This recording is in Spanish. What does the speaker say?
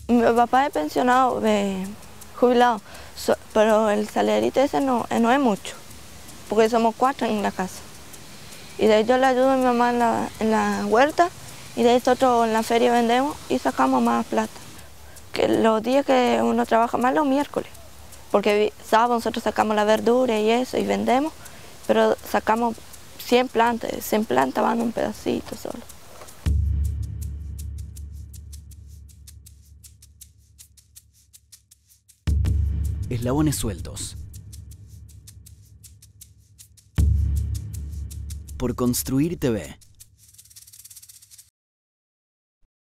Mi papá es pensionado, jubilado, pero el salerito ese no es mucho, porque somos 4 en la casa. Y de ahí yo le ayudo a mi mamá en la huerta, y de ahí nosotros en la feria vendemos y sacamos más plata. Que los días que uno trabaja más los miércoles, porque sábado nosotros sacamos la verdura y eso y vendemos, pero sacamos 100 plantas van un pedacito solo. Eslabones sueltos. Por Construir TV.